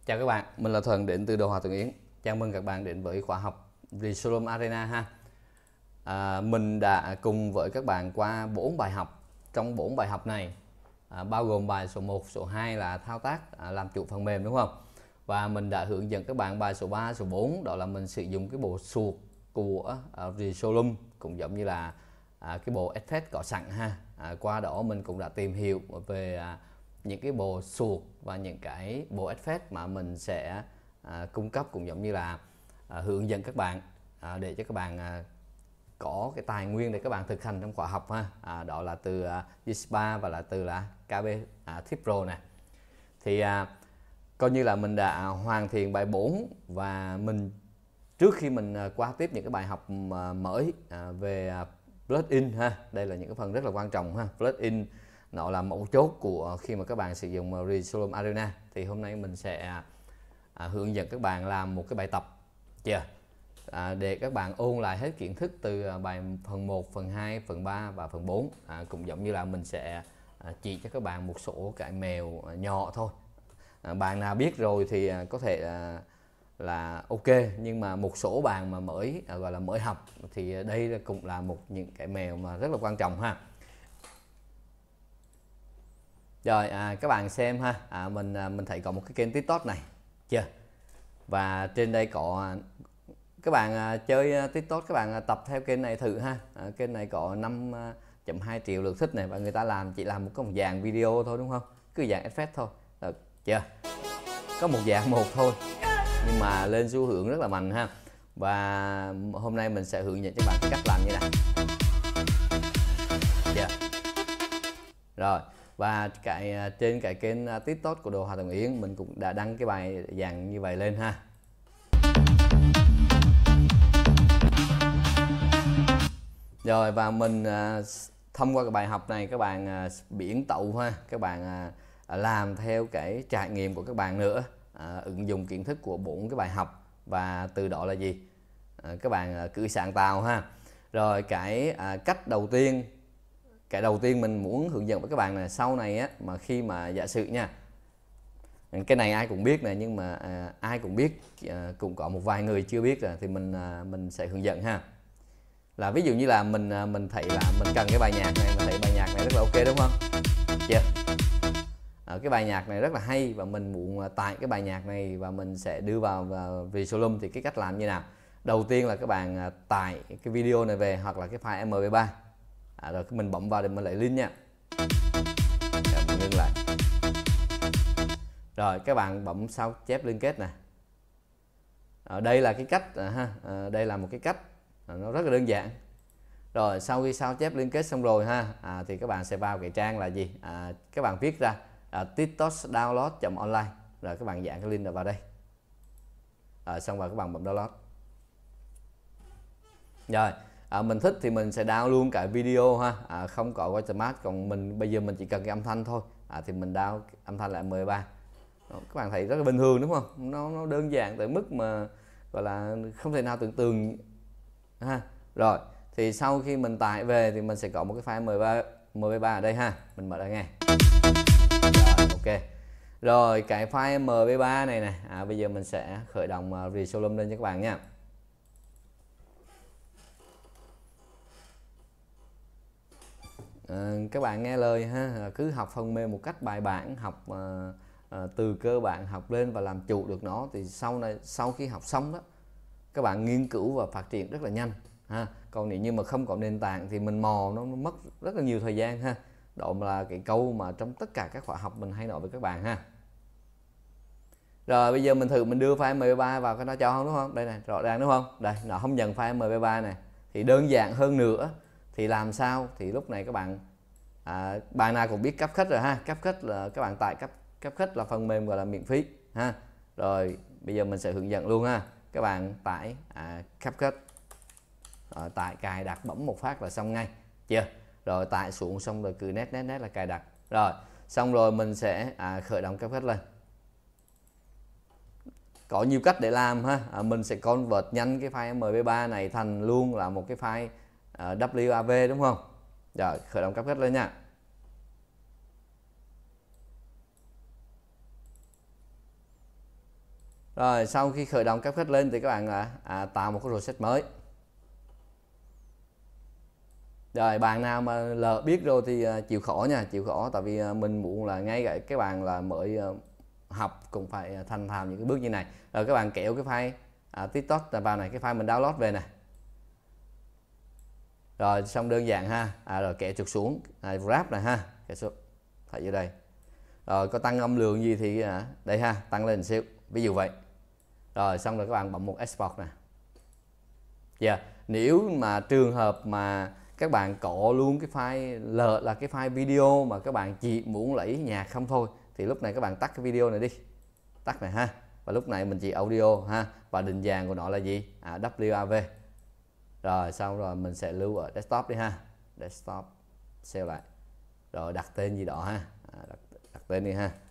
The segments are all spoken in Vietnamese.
Chào các bạn, mình là Thuận đến từ Đồ Họa Thuận Yến. Chào mừng các bạn đến với khóa học Resolum Arena ha. Mình đã cùng với các bạn qua 4 bài học. Trong 4 bài học này bao gồm bài số 1, số 2 là thao tác làm chủ phần mềm, đúng không? Và mình đã hướng dẫn các bạn bài số 3, số 4, đó là mình sử dụng cái bộ suột của Resolum, cũng giống như là cái bộ effect có sẵn ha. Qua đó mình cũng đã tìm hiểu về những cái bộ suột và những cái bộ effect mà mình sẽ cung cấp, cũng giống như là hướng dẫn các bạn để cho các bạn có cái tài nguyên để các bạn thực hành trong khóa học ha. Đó là từ GSPA và là từ là KB Tip Pro này. Thì coi như là mình đã hoàn thiện bài 4 và trước khi mình qua tiếp những cái bài học mới về plugin ha. Đây là những cái phần rất là quan trọng ha. Plugin nó là mấu chốt của khi mà các bạn sử dụng Resolum Arena. Thì hôm nay mình sẽ hướng dẫn các bạn làm một cái bài tập để các bạn ôn lại hết kiến thức từ bài phần 1, phần 2, phần 3 và phần 4. Cũng giống như là mình sẽ chỉ cho các bạn một số cái mèo nhỏ thôi. Bạn nào biết rồi thì có thể là ok, nhưng mà một số bạn mà mới gọi là mới học thì đây cũng là những cái mèo mà rất là quan trọng ha. Rồi các bạn xem ha, mình thấy có một cái kênh TikTok này chưa, và trên đây có các bạn chơi TikTok, các bạn tập theo kênh này thử ha. Kênh này có 5.2 triệu lượt thích này, và người ta chỉ làm một dạng video thôi, đúng không, cứ dạng effect thôi, được chưa, có một dạng một thôi nhưng mà lên xu hướng rất là mạnh ha. Và hôm nay mình sẽ hướng dẫn cho bạn cái cách làm như này rồi. Và trên cái kênh TikTok của Đồ Họa Thuận Yến mình cũng đã đăng cái bài dạng như vậy lên ha. Rồi, và mình thông qua cái bài học này các bạn biến tấu ha, các bạn làm theo cái trải nghiệm của các bạn nữa, ứng dụng kiến thức của 4 cái bài học, và từ đó là gì, các bạn cứ sáng tạo ha. Rồi cái cách đầu tiên, mình muốn hướng dẫn với các bạn là sau này á, mà khi mà giả sử nha, cái này ai cũng biết này, nhưng mà ai cũng biết cũng có một vài người chưa biết rồi, thì mình sẽ hướng dẫn ha. Là ví dụ như là mình thấy là mình cần cái bài nhạc này, mình thấy bài nhạc này rất là ok, đúng không? Cái bài nhạc này rất là hay và mình muốn tải cái bài nhạc này và mình sẽ đưa vào Resolum. Thì cái cách làm như nào? Đầu tiên là các bạn tải cái video này về, hoặc là cái file MP3, rồi mình bấm vào để mình lấy link nha. Rồi mình ngưng lại. Rồi các bạn bấm sao chép liên kết này. Đây là cái cách đây là một cái cách nó rất là đơn giản. Rồi sau khi sao chép liên kết xong rồi ha, thì các bạn sẽ vào cái trang là gì, các bạn viết ra tiktokdownload.online, rồi các bạn dán cái link vào đây, xong rồi các bạn bấm download. Rồi mình thích thì mình sẽ download luôn cả video ha, không có watermark. Còn bây giờ mình chỉ cần cái âm thanh thôi, thì mình download âm thanh lại MP3. Các bạn thấy rất là bình thường, đúng không? Nó đơn giản tới mức mà gọi là không thể nào tưởng tượng ha. Rồi thì sau khi mình tải về thì mình sẽ có một cái file MP3 ở đây ha, mình mở ra nghe. Rồi, ok. Rồi cái file MP3 này bây giờ mình sẽ khởi động Resolum lên cho các bạn nha. Các bạn nghe lời ha, cứ học phần mềm một cách bài bản, học từ cơ bản học lên và làm chủ được nó, thì sau khi học xong đó, các bạn nghiên cứu và phát triển rất là nhanh ha. Còn nếu như mà không có nền tảng thì mình mò nó mất rất là nhiều thời gian ha. Đó là cái câu mà trong tất cả các khóa học mình hay nói với các bạn ha. Rồi bây giờ mình thử mình đưa file MP3 vào, cái nó cho không, đúng không? Đây này, rõ ràng đúng không? Đây, nó không nhận file MP3 này. Thì đơn giản hơn nữa thì làm sao? Thì lúc này các bạn bạn nào cũng biết CapCut rồi ha. CapCut là các bạn tải CapCut là phần mềm gọi là miễn phí ha. Rồi bây giờ mình sẽ hướng dẫn luôn ha. Các bạn tải CapCut, rồi tải cài đặt, bấm một phát là xong ngay chưa. Rồi tải xuống xong rồi cứ nét là cài đặt. Rồi xong rồi mình sẽ khởi động CapCut lên. Có nhiều cách để làm ha. Mình sẽ convert nhanh cái file MP3 này thành luôn là một cái file WAV, đúng không? Rồi khởi động CapCut lên nha. Rồi sau khi khởi động CapCut lên thì các bạn là tạo một cái project mới. Rồi bạn nào mà lỡ biết rồi thì chịu khó nha, chịu khó, tại vì mình muốn là ngay cả các bạn là mới học cũng phải thành thạo những cái bước như này. Rồi các bạn kéo cái file TikTok vào này, cái file mình download về này. Rồi xong đơn giản ha, rồi kéo trục xuống, wrap này ha, kéo xuống, thấy ở đây. Rồi có tăng âm lượng gì thì đây ha, tăng lên xíu, ví dụ vậy. Rồi xong rồi các bạn bấm một export nè. Nếu mà trường hợp mà các bạn có luôn cái file lỡ là cái file video mà các bạn chỉ muốn lấy nhạc không thôi, thì lúc này các bạn tắt cái video này đi, tắt này ha, và lúc này mình chỉ audio ha, và định dạng của nó là gì, WAV. Rồi xong rồi mình sẽ lưu ở desktop đi ha, desktop, save lại, rồi đặt tên gì đó ha, đặt tên đi ha,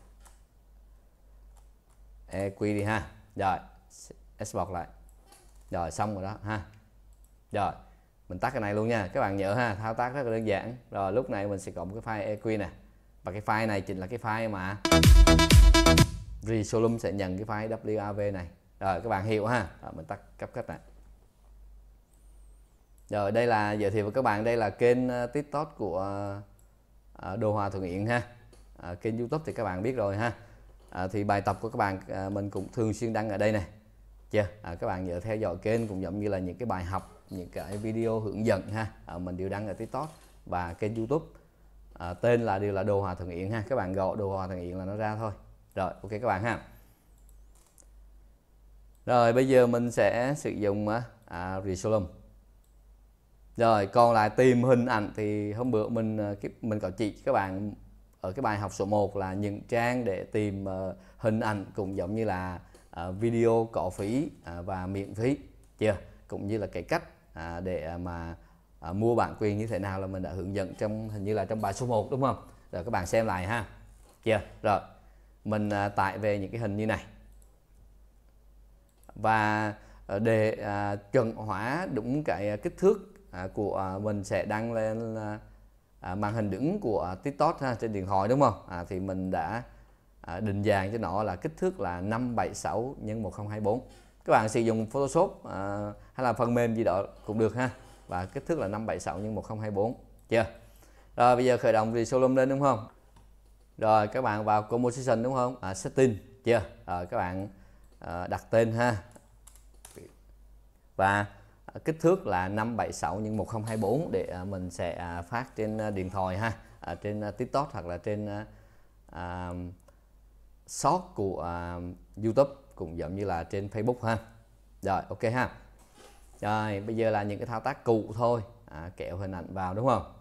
EQ đi ha, rồi export lại, rồi xong rồi đó ha. Rồi mình tắt cái này luôn nha, các bạn nhớ ha, thao tác rất là đơn giản. Rồi lúc này mình sẽ có một cái file EQ nè, và cái file này chính là cái file mà Resolum sẽ nhận cái file WAV này. Rồi các bạn hiểu ha. Rồi mình tắt CapCut này. Rồi đây là giới thiệu với các bạn, đây là kênh TikTok của Đồ Hòa Thuận Yến ha. Kênh YouTube thì các bạn biết rồi ha. Thì bài tập của các bạn mình cũng thường xuyên đăng ở đây này. Các bạn nhớ theo dõi kênh, cũng giống như là những cái bài học, những cái video hướng dẫn ha, mình đều đăng ở TikTok và kênh YouTube. Tên là đều là Đồ Hòa Thuận Yến ha, các bạn gọi Đồ Hòa Thuận Yến là nó ra thôi. Rồi ok các bạn ha. Rồi bây giờ mình sẽ sử dụng Resolum. Rồi còn lại tìm hình ảnh thì hôm bữa mình có chỉ các bạn ở cái bài học số 1 là những trang để tìm hình ảnh, cũng giống như là video có phí và miễn phí cũng như là cái cách để mà mua bản quyền như thế nào là mình đã hướng dẫn trong, hình như là trong bài số 1 đúng không? Rồi các bạn xem lại ha. Rồi mình tải về những cái hình như này, và để chuẩn hóa đúng cái kích thước của mình sẽ đăng lên màn hình đứng của TikTok ha, trên điện thoại đúng không? Thì mình đã định dạng cho nó là kích thước là 576 x 1024. Các bạn sử dụng Photoshop hay là phần mềm gì đó cũng được ha, và kích thước là 576 x 1024 Rồi bây giờ khởi động Resolum lên đúng không? Rồi các bạn vào Composition đúng không? Setting rồi các bạn đặt tên ha, và kích thước là 576 x 1024 để mình sẽ phát trên điện thoại ha, trên TikTok hoặc là trên short của YouTube, cũng giống như là trên Facebook ha. Rồi ok ha. Rồi bây giờ là những cái thao tác cụ thôi, kéo hình ảnh vào đúng không?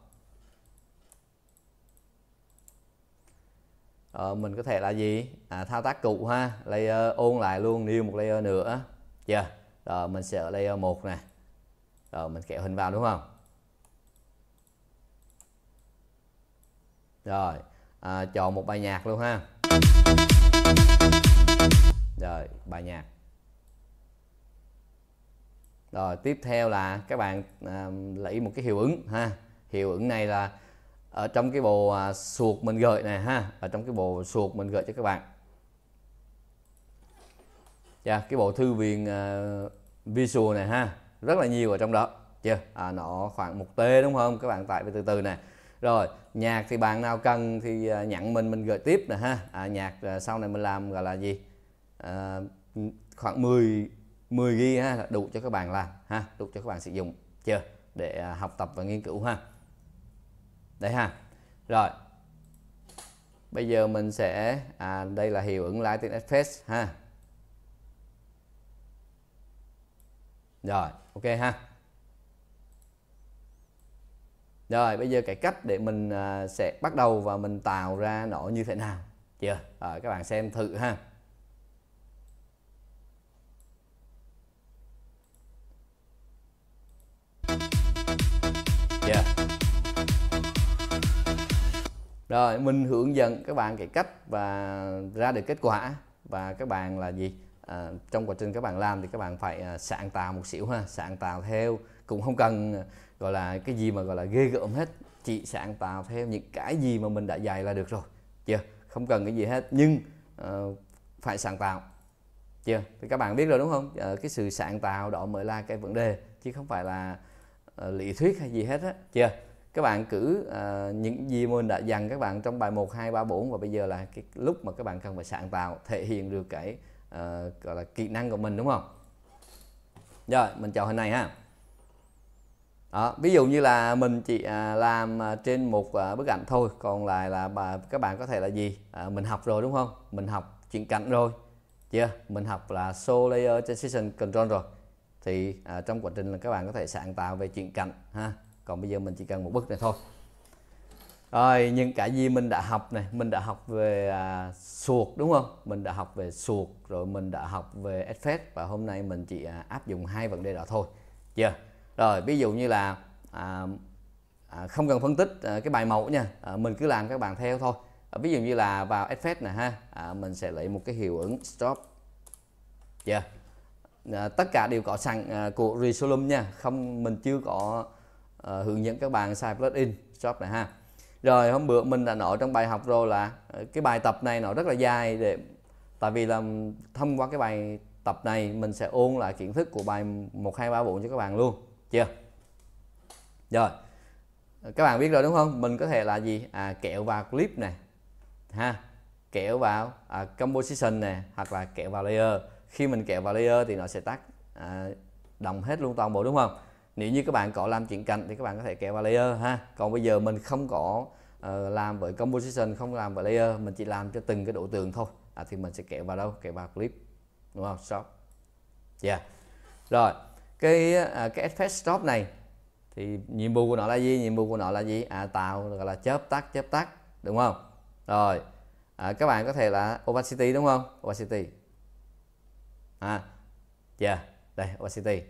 Mình có thể là gì, thao tác cụ ha, layer ôn lại luôn, new một layer nữa rồi mình sẽ ở layer 1 này, rồi mình kéo hình vào đúng không? Rồi chọn một bài nhạc luôn ha. Rồi bài nhạc. Rồi tiếp theo là các bạn lấy một cái hiệu ứng ha. Hiệu ứng này là ở trong cái bộ suột mình gửi này ha, ở trong cái bộ suột mình gửi cho các bạn. Cái bộ thư viện visual này ha, rất là nhiều ở trong đó nó khoảng 1 T đúng không? Các bạn tải về từ từ này. Rồi nhạc thì bạn nào cần thì nhắn mình gửi tiếp nè ha. Nhạc sau này mình làm gọi là gì, khoảng 10 GB ha, đủ cho các bạn làm ha, đủ cho các bạn sử dụng để học tập và nghiên cứu ha. Đấy ha. Rồi bây giờ mình sẽ đây là hiệu ứng Lighting Effect ha. Rồi ok ha. Rồi bây giờ cái cách để mình sẽ bắt đầu và mình tạo ra nó như thế nào rồi các bạn xem thử ha. Rồi mình hướng dẫn các bạn cái cách và ra được kết quả, và các bạn là gì, trong quá trình các bạn làm thì các bạn phải sáng tạo một xíu ha, sáng tạo theo, cũng không cần gọi là cái gì mà gọi là ghê gớm hết, chỉ sáng tạo theo những cái gì mà mình đã dạy là được rồi không cần cái gì hết, nhưng phải sáng tạo chưa? Thì các bạn biết rồi đúng không? Cái sự sáng tạo đó mới là cái vấn đề, chứ không phải là lý thuyết hay gì hết á, chưa? Các bạn cứ những gì mình đã dặn các bạn trong bài 1, 2, 3, 4 và bây giờ là cái lúc mà các bạn cần phải sáng tạo, thể hiện được cái gọi là kỹ năng của mình, đúng không? Rồi, mình chọn hình này ha. Đó, ví dụ như là mình chỉ làm trên một bức ảnh thôi, còn lại là các bạn có thể là gì? Mình học rồi đúng không? Mình học chuyển cảnh rồi, chưa? Mình học là show layer transition control rồi. Thì trong quá trình là các bạn có thể sáng tạo về chuyển cảnh ha. Còn bây giờ mình chỉ cần một bức này thôi. Rồi, những cái gì mình đã học này, mình đã học về suột đúng không? Mình đã học về suột rồi, mình đã học về effect và hôm nay mình chỉ áp dụng 2 vấn đề đó thôi, chưa? Rồi, ví dụ như là không cần phân tích cái bài mẫu nha, mình cứ làm các bạn theo thôi. Ví dụ như là vào effect này ha, mình sẽ lấy một cái hiệu ứng stop, chưa? Tất cả đều có sẵn của Resolum nha, không mình chưa có hướng dẫn các bạn xài plugin stop này ha. Rồi hôm bữa mình đã nói trong bài học rồi là cái bài tập này nó rất là dài, tại vì là thông qua cái bài tập này mình sẽ ôn lại kiến thức của bài 1, 2, 3, 4 cho các bạn luôn, chưa? Rồi các bạn biết rồi đúng không? Mình có thể là gì? Kéo vào clip này ha, kéo vào composition này, hoặc là kéo vào layer. Khi mình kéo vào layer thì nó sẽ tắt đồng hết luôn toàn bộ, đúng không? Nếu như các bạn có làm chuyển cảnh thì các bạn có thể kéo vào layer ha. Còn bây giờ mình không có làm với composition, không làm với layer, mình chỉ làm cho từng cái đối tượng thôi, thì mình sẽ kéo vào đâu? Kéo vào clip, đúng không? Stop. Yeah. Rồi cái effect stop này thì nhiệm vụ của nó là gì? Nhiệm vụ của nó là gì? Tạo gọi là chớp tắt, đúng không? Rồi các bạn có thể là opacity, đúng không? Opacity đây opacity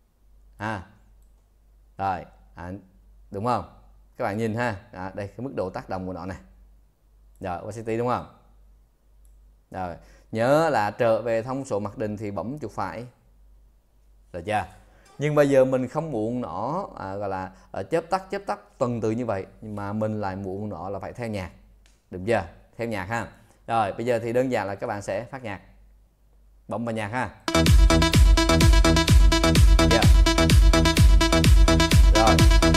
rồi đúng không? Các bạn nhìn ha, đây cái mức độ tác động của nó này. Rồi opacity, đúng không? Rồi nhớ là trở về thông số mặc định thì bấm chuột phải, được chưa? Nhưng bây giờ mình không muốn nó gọi là chớp tắt tuần tự như vậy, nhưng mà mình lại muốn nó là phải theo nhạc, được chưa? Theo nhạc ha. Rồi bây giờ thì đơn giản là các bạn sẽ phát nhạc, bấm vào nhạc ha. Yeah. Rồi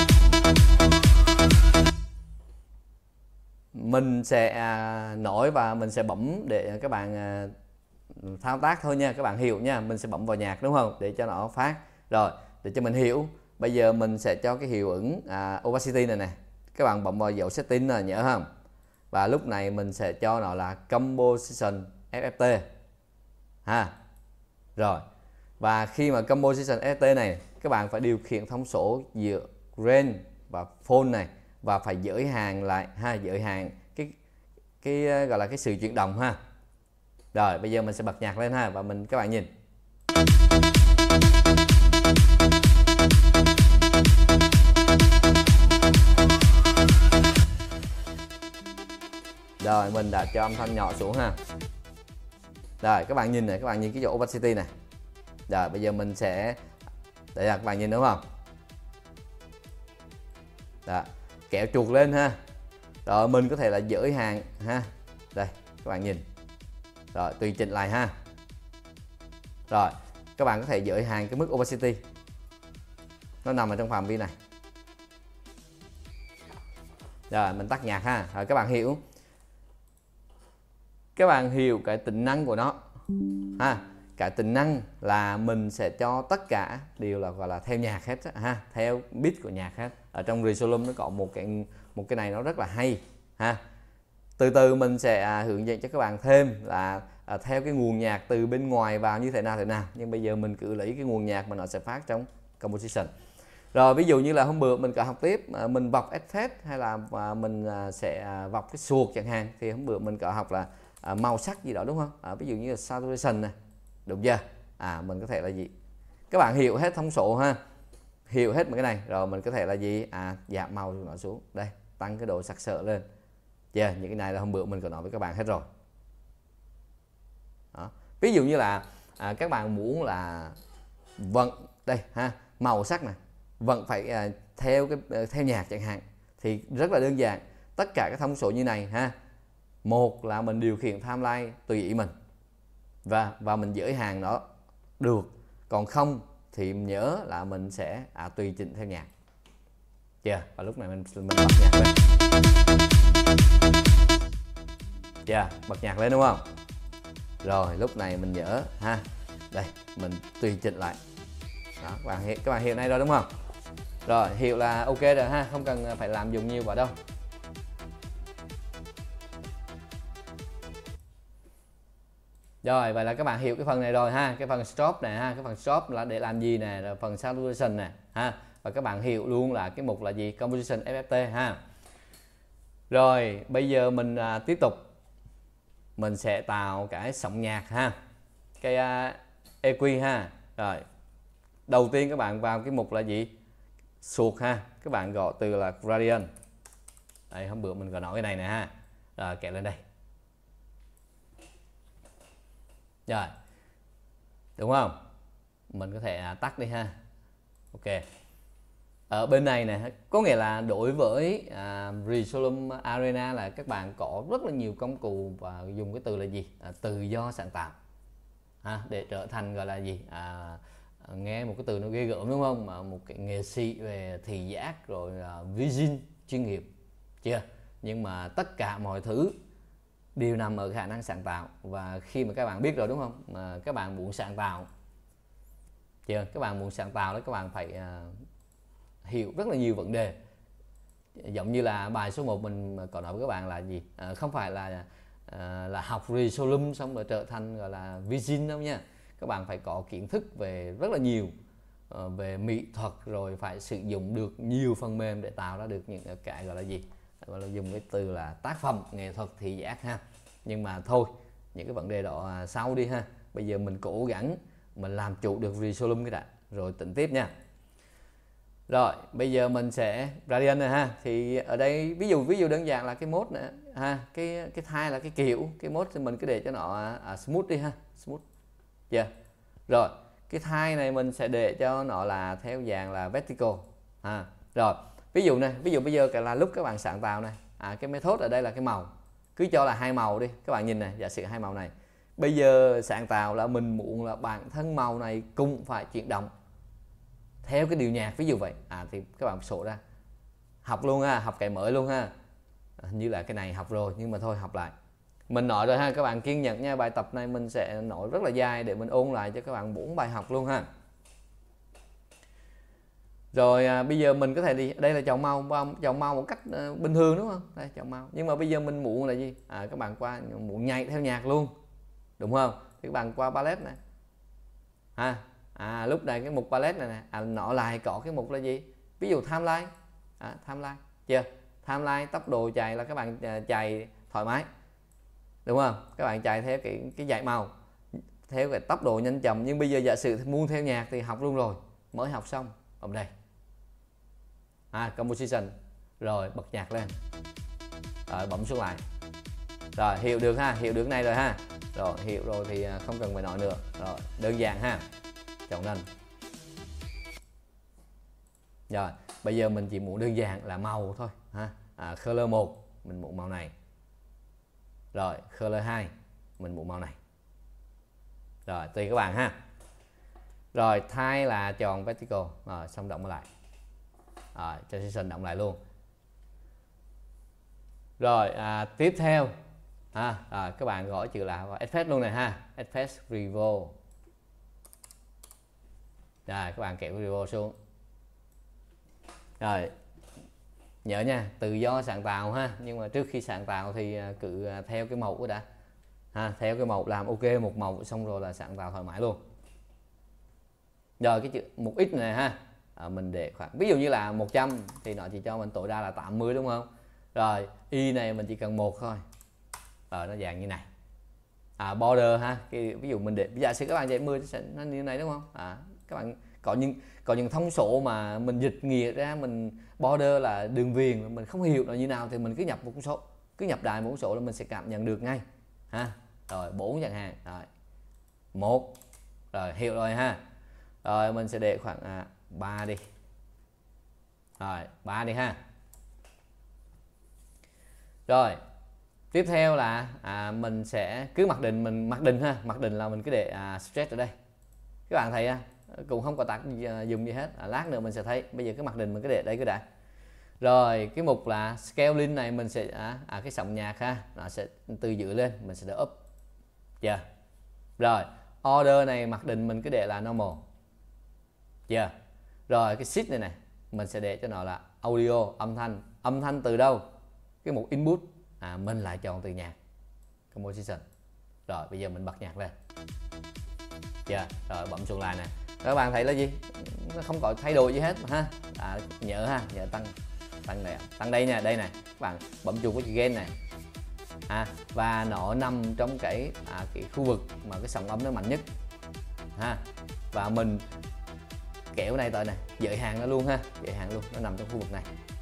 mình sẽ nói và mình sẽ bấm để các bạn thao tác thôi nha, các bạn hiểu nha. Mình sẽ bấm vào nhạc đúng không, để cho nó phát. Rồi để cho mình hiểu, bây giờ mình sẽ cho cái hiệu ứng opacity này nè, các bạn bấm vào dấu setting là nhớ không? Và lúc này mình sẽ cho nó là composition FFT ha. Rồi và khi mà composition FFT này, các bạn phải điều khiển thông số giữa range và phone này, và phải giới hạn lại ha, giới hạn cái gọi là cái sự chuyển động ha. Rồi bây giờ mình sẽ bật nhạc lên ha, và các bạn nhìn. Rồi mình đã cho âm thanh nhỏ xuống ha. Rồi các bạn nhìn này, các bạn nhìn cái chỗ opacity này. Rồi bây giờ mình sẽ để các bạn nhìn đúng không? Đó, kéo chuột lên ha. Rồi mình có thể là giới hạn ha. Đây các bạn nhìn. Rồi tùy chỉnh lại ha. Rồi các bạn có thể giới hạn cái mức opacity, nó nằm ở trong phạm vi này. Rồi mình tắt nhạc ha. Rồi các bạn hiểu, cái tính năng của nó ha. Cái tính năng là mình sẽ cho tất cả đều là gọi là theo nhạc hết ha, theo beat của nhạc hết. Ở trong Resolum nó có một cái này nó rất là hay ha. Từ từ mình sẽ hướng dẫn cho các bạn thêm là theo cái nguồn nhạc từ bên ngoài vào như thế nào. Nhưng bây giờ mình cứ lấy cái nguồn nhạc mà nó sẽ phát trong composition. Rồi ví dụ như là hôm bữa mình có học tiếp mình vọc effect, hay là mình sẽ vọc cái suột chẳng hạn, thì hôm bữa mình có học là màu sắc gì đó đúng không? Ví dụ như là saturation này, đúng chưa? Mình có thể là gì? Các bạn hiểu hết thông số ha, hiểu hết mấy cái này rồi mình có thể là gì? Giảm màu nó xuống đây, tăng cái độ sặc sỡ lên. Những cái này là hôm bữa mình có nói với các bạn hết rồi. Đó. Ví dụ như là các bạn muốn là vận đây ha, màu sắc này vẫn phải theo nhạc chẳng hạn, thì rất là đơn giản. Tất cả các thông số như này ha, một là mình điều khiển timeline tùy ý mình, và mình giới hạn nó được, còn không thì nhớ là mình sẽ tùy chỉnh theo nhạc chưa. Và lúc này mình bật nhạc lên chưa, bật nhạc lên đúng không. Rồi lúc này mình nhớ ha, đây mình tùy chỉnh lại đó, các bạn hiểu này rồi đúng không. Rồi hiểu là ok rồi ha, không cần phải làm dùng nhiều vào đâu. Rồi vậy là các bạn hiểu cái phần này rồi ha, cái phần stop này ha, cái phần stop là để làm gì nè, rồi phần saturation nè ha, và các bạn hiểu luôn là cái mục là gì, composition FFT ha. Rồi bây giờ mình tiếp tục, mình sẽ tạo cái sóng nhạc ha, cái EQ ha. Rồi đầu tiên các bạn vào cái mục là gì, suột ha, các bạn gọi từ là gradient. Đây hôm bữa mình có nói cái này nè ha. Rồi kéo lên đây. Rồi đúng không, mình có thể tắt đi ha. Ok, ở bên này nè, có nghĩa là đối với Resolum Arena là các bạn có rất là nhiều công cụ và dùng cái từ là gì, tự do sáng tạo để trở thành gọi là gì, nghe một cái từ nó ghê gớm đúng không, mà một cái nghệ sĩ về thị giác rồi vision chuyên nghiệp chưa. Nhưng mà tất cả mọi thứ đều nằm ở khả năng sáng tạo, và khi mà các bạn biết rồi đúng không, mà các bạn muốn sáng tạo chưa, các bạn muốn sáng tạo đó, các bạn phải hiểu rất là nhiều vấn đề. Giống như là bài số 1 mình có nói với các bạn là gì, không phải là học Resolum xong rồi trở thành gọi là vision đâu nha. Các bạn phải có kiến thức về rất là nhiều về mỹ thuật, rồi phải sử dụng được nhiều phần mềm để tạo ra được những cái gọi là gì, gọi là dùng cái từ là tác phẩm nghệ thuật thị giác ha. Nhưng mà thôi, những cái vấn đề đó sau đi ha. Bây giờ mình cố gắng mình làm chủ được Resolum cái đã, rồi tính tiếp nha. Rồi bây giờ mình sẽ gradient này ha. Thì ở đây ví dụ đơn giản là cái mode nữa ha, cái thai là cái kiểu, cái mode thì mình cứ để cho nó smooth đi ha, smooth chưa. Rồi cái thai này mình sẽ để cho nó là theo dạng là vertical ha. Rồi ví dụ này, ví dụ bây giờ là lúc các bạn sáng tạo này, cái method ở đây là cái màu, cứ cho là 2 màu đi, các bạn nhìn này, giả sử 2 màu này. Bây giờ sáng tạo là mình muốn là bản thân màu này cũng phải chuyển động theo cái điệu nhạc, ví dụ vậy thì các bạn sổ ra, học luôn ha, học cái mới luôn ha. Như là cái này học rồi nhưng mà thôi học lại, mình nói rồi ha, các bạn kiên nhẫn nha. Bài tập này mình sẽ nói rất là dài để mình ôn lại cho các bạn 4 bài học luôn ha. Rồi bây giờ mình có thể đi, đây là chọn màu một cách bình thường đúng không, đây chọn màu. Nhưng mà bây giờ mình muốn là gì, các bạn qua muốn nhảy theo nhạc luôn đúng không, thì các bạn qua palette này ha. Lúc này cái mục palette này nè, nó lại có cái mục là gì, ví dụ timeline, timeline chưa, timeline tốc độ chạy là các bạn chạy thoải mái đúng không, các bạn chạy theo cái dải màu theo cái tốc độ nhanh chậm. Nhưng bây giờ giả sử muốn theo nhạc thì học luôn rồi, mới học xong ở đây composition, rồi bật nhạc lên, rồi bấm xuống lại. Rồi hiểu được ha, hiểu được này rồi ha. Rồi hiểu rồi thì không cần phải nói nữa. Rồi đơn giản ha, chọn lên. Rồi bây giờ mình chỉ muốn đơn giản là màu thôi ha. Color 1 mình muốn màu này, rồi color 2 mình muốn màu này. Rồi tùy các bạn ha. Rồi thay là chọn vertical, rồi xong động lại, rồi transition động lại luôn. Rồi tiếp theo các bạn gõ chữ là effect luôn này ha, effect revolve. Rồi các bạn kéo revolve xuống. Rồi nhớ nha, tự do sáng tạo ha, nhưng mà trước khi sáng tạo thì cứ theo cái mẫu đã theo cái mẫu, làm ok một mẫu xong rồi là sáng tạo thoải mái luôn. Rồi cái chữ một x này ha, mình để khoảng ví dụ như là 100 thì nó chỉ cho mình tối đa là 80 đúng không. Rồi y này mình chỉ cần 1 thôi, nó dạng như này. Border ha, ví dụ mình để giả sử các bạn dạy 10 sẽ nó như này đúng không. Các bạn có những thông số mà mình dịch nghĩa ra, mình border là đường viền, mình không hiểu nó như nào thì mình cứ nhập một con số, cứ nhập đại một con số là mình sẽ cảm nhận được ngay ha. Rồi 4 chẳng hạn, rồi 1, rồi hiểu rồi ha. Rồi mình sẽ để khoảng 3 đi, rồi 3 đi ha. Rồi Tiếp theo là mình sẽ cứ mặc định, mình mặc định ha, mặc định là mình cứ để stretch ở đây. Các bạn thấy cũng không có tác dùng gì hết, lát nữa mình sẽ thấy. Bây giờ cứ mặc định mình cứ để đây cứ đã. Rồi cái mục là scaling này mình sẽ cái sóng nhạc ha, nó sẽ từ dưới lên mình sẽ đỡ up. Chưa? Rồi order này mặc định mình cứ để là normal. Chưa? Rồi cái shift này mình sẽ để cho nó là audio, âm thanh từ đâu? Cái mục input mình lại chọn từ nhạc, composition. Rồi bây giờ mình bật nhạc lên. Chưa? Rồi bấm xuống lại nè. Các bạn thấy là gì? Nó không có thay đổi gì hết mà ha. Nhớ tăng này, tăng đây nha, đây này. Các bạn bấm chuột với chữ gain này. Và nó nằm trong cái khu vực mà cái sóng âm nó mạnh nhất. Và mình kéo này tới này, giới hạn nó luôn ha, giới hạn luôn, nó nằm trong khu vực này.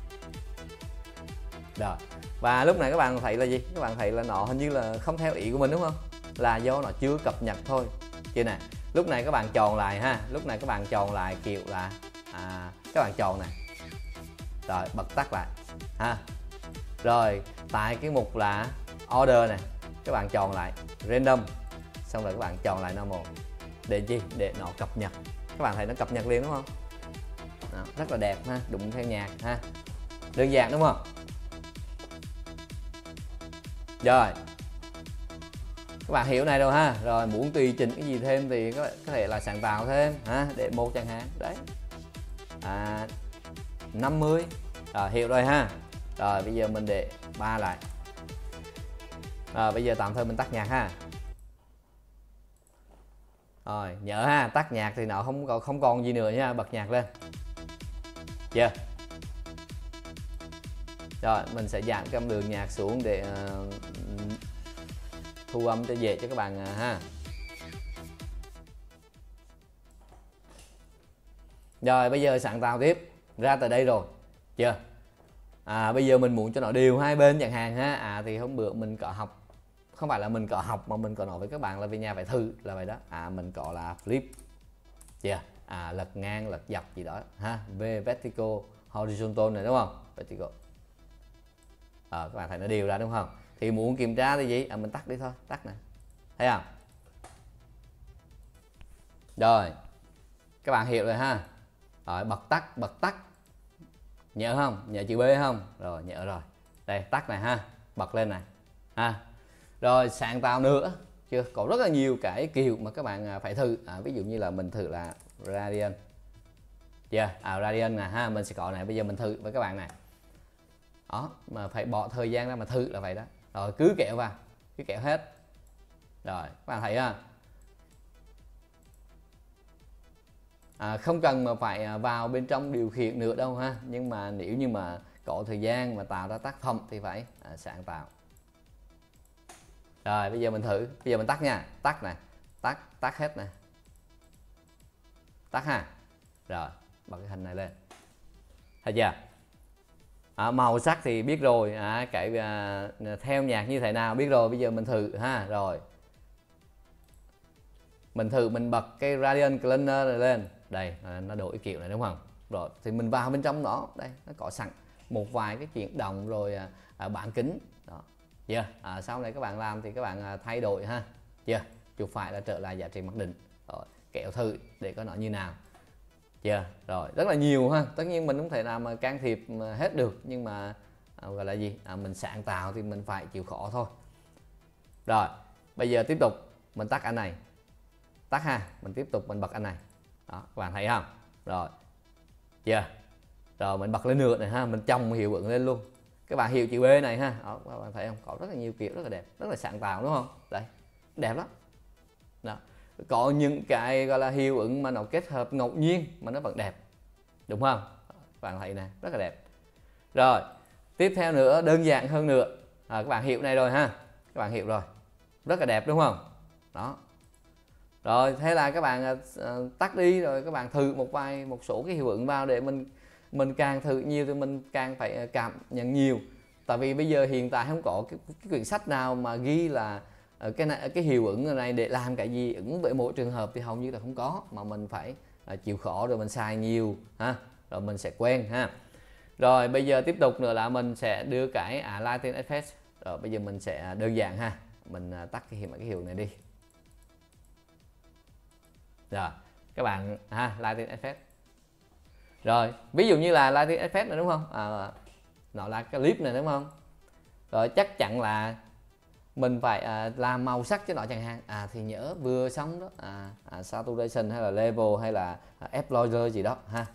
Rồi. Và lúc này các bạn thấy là gì? Các bạn thấy là nó hình như là không theo ý của mình đúng không? Là do nó chưa cập nhật thôi. Chưa nè. Lúc này các bạn chọn lại ha, lúc này các bạn chọn lại kiểu là các bạn chọn này. Rồi bật tắt lại Rồi tại cái mục là order này, các bạn chọn lại random, xong rồi các bạn chọn lại normal. Để chi? Để nó cập nhật. Các bạn thấy nó cập nhật liền đúng không? Đó, rất là đẹp ha, đụng theo nhạc ha. Đơn giản đúng không? Rồi. Các bạn hiểu này rồi ha. Rồi muốn tùy chỉnh cái gì thêm thì có thể là sáng tạo thêm để một chẳng hạn. Đấy. 50. Rồi hiểu rồi ha. Rồi bây giờ mình để 3 lại. Rồi bây giờ tạm thời mình tắt nhạc ha. Rồi nhớ ha, tắt nhạc thì nó không còn gì nữa nha, bật nhạc lên. Chưa? Rồi mình sẽ giảm cái âm lượng nhạc xuống để thu âm cho dễ cho các bạn ha. Rồi bây giờ sáng tạo tiếp, ra tới đây rồi. Chưa? Bây giờ mình muốn cho nó đều hai bên chẳng hạn ha. Thì hôm bữa mình có học, không phải là mình có học mà mình có nói với các bạn là về nhà phải thử là vậy đó. Mình có là flip. Chưa? Lật ngang, lật dọc gì đó ha. Về vertical, horizontal này đúng không? Vertical. Các bạn thấy nó đều ra đúng không? Thì muốn kiểm tra thì gì? Mình tắt đi thôi, tắt này. Thấy không? Rồi. Các bạn hiểu rồi ha. Rồi bật tắt. Nhớ không? Nhớ chữ B không? Rồi nhớ rồi. Đây tắt này ha, bật lên này. Rồi sáng tạo nữa. Chưa? Có rất là nhiều cái kiểu mà các bạn phải thử. Ví dụ như là mình thử là radian. Chưa? Radian nè ha, mình sẽ có này, bây giờ mình thử với các bạn này. Đó, mà phải bỏ thời gian ra mà thử là vậy đó. Rồi cứ kéo vào, cứ kéo hết. Rồi các bạn thấy ha. Không cần mà phải vào bên trong điều khiển nữa đâu ha, nhưng mà nếu như mà có thời gian mà tạo ra tác phẩm thì phải sáng tạo. Rồi bây giờ mình thử, bây giờ mình tắt nha, tắt này, tắt hết nè, tắt ha. Rồi bật cái hình này lên, thấy chưa? Màu sắc thì biết rồi, theo nhạc như thế nào biết rồi. Bây giờ mình thử ha. Rồi mình thử, mình bật cái radian cleaner này lên đây, nó đổi kiểu này đúng không? Rồi thì mình vào bên trong đó, đây nó có sẵn một vài cái chuyển động rồi bán kính đó. Chưa? Sau này các bạn làm thì các bạn thay đổi ha. Chưa? Chuột phải là trở lại giá trị mặc định. Rồi kéo thử để coi nó như nào. Chưa? Rồi rất là nhiều ha. Tất nhiên mình không thể nào mà can thiệp hết được, nhưng mà gọi là gì? Mình sáng tạo thì mình phải chịu khó thôi. Rồi bây giờ tiếp tục mình tắt anh này, tắt ha, mình tiếp tục mình bật anh này đó, các bạn thấy không? Rồi chưa? Rồi mình bật lên nữa này ha, mình chồng hiệu ứng lên luôn. Các bạn hiểu chữ B này ha. Đó, các bạn thấy không? Có rất là nhiều kiểu rất là đẹp, rất là sáng tạo đúng không? Đấy, đẹp lắm đó. Có những cái gọi là hiệu ứng mà nó kết hợp ngẫu nhiên mà nó vẫn đẹp, đúng không? Các bạn thấy này, rất là đẹp. Rồi tiếp theo nữa, đơn giản hơn nữa, các bạn hiểu này rồi ha, các bạn hiểu rồi, rất là đẹp đúng không? Đó. Rồi thế là các bạn tắt đi, rồi các bạn thử một số cái hiệu ứng vào, để mình càng thử nhiều thì mình càng phải cảm nhận nhiều. Tại vì bây giờ hiện tại không có cái quyển sách nào mà ghi là cái hiệu ứng này để làm cái gì, ứng với mỗi trường hợp thì hầu như là không có, mà mình phải chịu khó rồi mình xài nhiều ha, rồi mình sẽ quen ha. Rồi bây giờ tiếp tục nữa là mình sẽ đưa cái Lighting Effect Rồi bây giờ mình sẽ đơn giản ha, mình tắt cái hiệu này đi. Rồi các bạn ha, Lighting Effect. Rồi ví dụ như là Lighting Effect này đúng không, nó là cái clip này đúng không. Rồi chắc chắn là mình phải làm màu sắc cho nó chẳng hạn, thì nhớ vừa xong đó, saturation hay là level hay là explorer gì đó ha.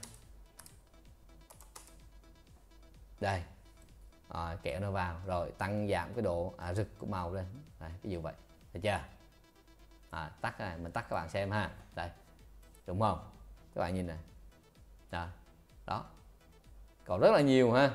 Đây, kéo nó vào rồi tăng giảm cái độ rực của màu lên. Đây, ví dụ vậy, được chưa? Tắt này, mình tắt các bạn xem ha. Đây, đúng không? Các bạn nhìn này. Đó, còn rất là nhiều ha.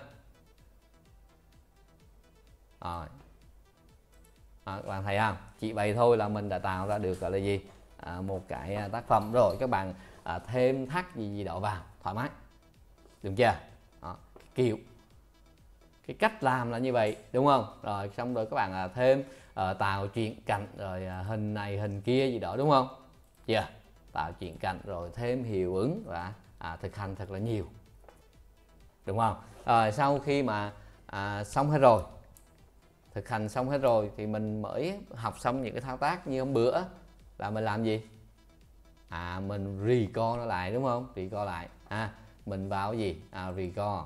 Rồi, các bạn thấy không? Chỉ vậy thôi là mình đã tạo ra được gọi là gì? Một cái tác phẩm rồi. Các bạn thêm thắt gì đó vào thoải mái, được chưa? Đó, kiểu cái cách làm là như vậy đúng không. Rồi xong rồi các bạn thêm tạo chuyển cảnh rồi hình này hình kia gì đó đúng không. Chưa, tạo chuyển cảnh rồi thêm hiệu ứng và thực hành thật là nhiều, đúng không. Rồi sau khi mà xong hết rồi, thực hành xong hết rồi thì mình mới học xong những cái thao tác như hôm bữa là mình làm gì, mình record nó lại đúng không. Record lại mình vào cái gì, record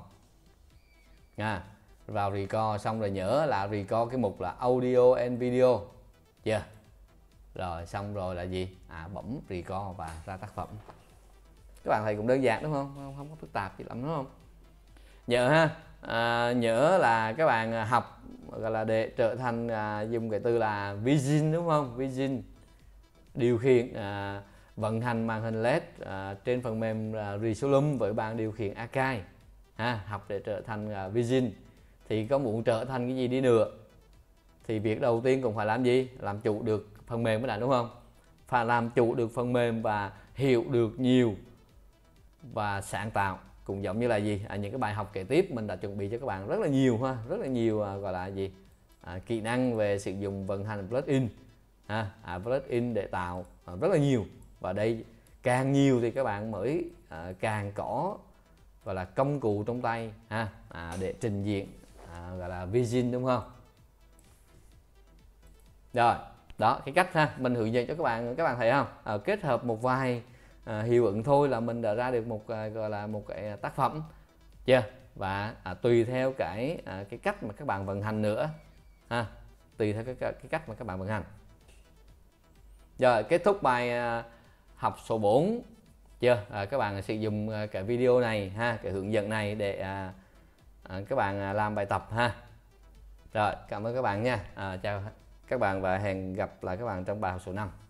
vào record xong rồi nhớ là record cái mục là audio and video chưa. Rồi xong rồi là gì, bấm record và ra tác phẩm. Các bạn thấy cũng đơn giản đúng không, không có phức tạp gì lắm đúng không. Nhớ ha, nhớ là các bạn học gọi là để trở thành dùng cái từ là vision đúng không. Vision điều khiển vận hành màn hình LED trên phần mềm Resolution với bảng điều khiển Akai học để trở thành vision. Thì có muốn trở thành cái gì đi nữa thì việc đầu tiên cũng phải làm gì, làm chủ được phần mềm mới đã đúng không. Phải làm chủ được phần mềm và hiểu được nhiều và sáng tạo. Cũng giống như là gì, những cái bài học kế tiếp mình đã chuẩn bị cho các bạn rất là nhiều ha, rất là nhiều gọi là gì, kỹ năng về sử dụng vận hành plugin plugin để tạo rất là nhiều. Và đây càng nhiều thì các bạn mới càng có gọi là công cụ trong tay để trình diễn gọi là vision đúng không. Rồi đó, cái cách ha mình hướng dẫn cho các bạn thấy không, kết hợp một vài hiệu ứng thôi là mình đã ra được một gọi là một cái tác phẩm chưa. Và tùy theo cái cách mà các bạn vận hành nữa tùy theo cái cách mà các bạn vận hành. Rồi kết thúc bài học số 4 chưa. Các bạn sử dụng cái video này cái hướng dẫn này để các bạn làm bài tập ha. Rồi cảm ơn các bạn nha. Chào các bạn và hẹn gặp lại các bạn trong bài học số 5.